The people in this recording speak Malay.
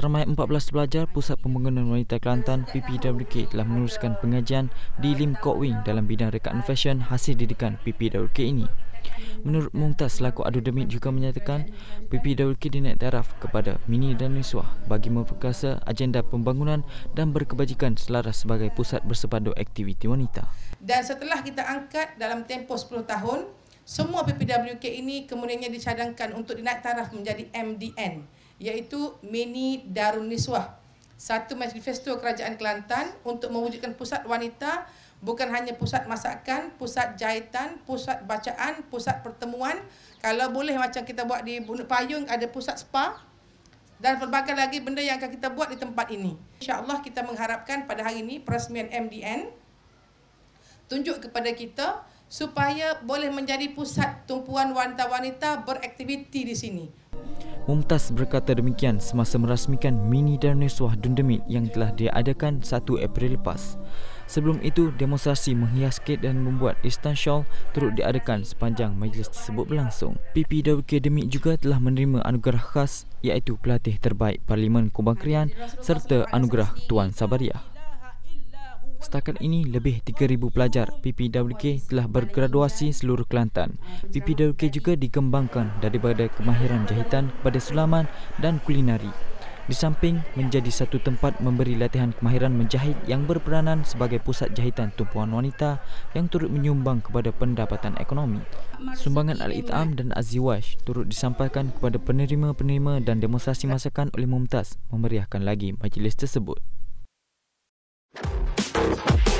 Seramai 14 pelajar Pusat Pembangunan Wanita Kelantan PPWK telah meneruskan pengajian di Lim Kok Wing dalam bidang rekaan fashion hasil didikan PPWK ini. Menurut Mumtaz selaku adu demit juga menyatakan PPWK dinaik taraf kepada Mini dan Niswah bagi memperkasa agenda pembangunan dan berkebajikan selaras sebagai pusat bersepadu aktiviti wanita. Dan setelah kita angkat dalam tempoh 10 tahun, semua PPWK ini kemudiannya dicadangkan untuk dinaik taraf menjadi MDN, iaitu Mini Darun Niswah. Satu manifesto Kerajaan Kelantan untuk mewujudkan pusat wanita, bukan hanya pusat masakan, pusat jahitan, pusat bacaan, pusat pertemuan. Kalau boleh macam kita buat di Bukit Payung, ada pusat spa dan pelbagai lagi benda yang akan kita buat di tempat ini. InsyaAllah kita mengharapkan pada hari ini peresmian MDN tunjuk kepada kita supaya boleh menjadi pusat tumpuan wanita-wanita beraktiviti di sini. Mumtaz berkata demikian semasa merasmikan Mini dan Niswah Dundemit yang telah diadakan 1 April lepas. Sebelum itu, demonstrasi menghias kek dan membuat istan shawl turut diadakan sepanjang majlis tersebut berlangsung. PPWK Demit juga telah menerima anugerah khas iaitu Pelatih Terbaik Parlimen Kubang Krian serta anugerah Tuan Sabariah. Setakat ini, lebih 3,000 pelajar PPWK telah bergraduasi seluruh Kelantan. PPWK juga dikembangkan daripada kemahiran jahitan pada sulaman dan kulinari. Di samping menjadi satu tempat memberi latihan kemahiran menjahit yang berperanan sebagai pusat jahitan tumpuan wanita yang turut menyumbang kepada pendapatan ekonomi. Sumbangan Al-It'am dan Az-Ziwaj turut disampaikan kepada penerima-penerima dan demonstrasi masakan oleh Mumtaz memeriahkan lagi majlis tersebut.